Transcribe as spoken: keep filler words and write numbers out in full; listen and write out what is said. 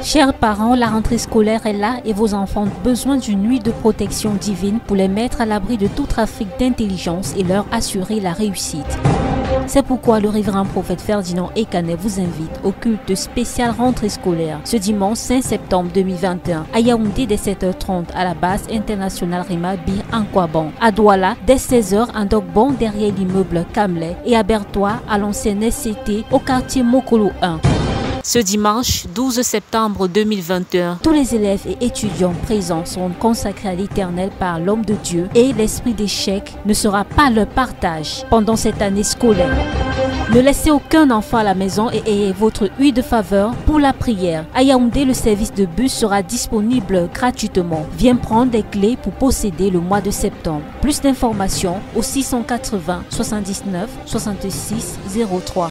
Chers parents, la rentrée scolaire est là et vos enfants ont besoin d'une nuit de protection divine pour les mettre à l'abri de tout trafic d'intelligence et leur assurer la réussite. C'est pourquoi le révérend prophète Ferdinand Ekanet vous invite au culte spécial rentrée scolaire ce dimanche cinq septembre deux mille vingt et un à Yaoundé dès sept heures trente à la base internationale Rima Bir Ankwaban, à Douala dès seize heures à Dogbon derrière l'immeuble Kamlet et à Bertois à l'ancienne S C T au quartier Mokolo un. Ce dimanche douze septembre deux mille vingt et un, tous les élèves et étudiants présents seront consacrés à l'Éternel par l'homme de Dieu et l'esprit d'échec ne sera pas leur partage pendant cette année scolaire. Ne laissez aucun enfant à la maison et ayez votre huile de faveur pour la prière. À Yaoundé, le service de bus sera disponible gratuitement. Viens prendre des clés pour posséder le mois de septembre. Plus d'informations au six cent quatre-vingts soixante-dix-neuf soixante-six zéro trois.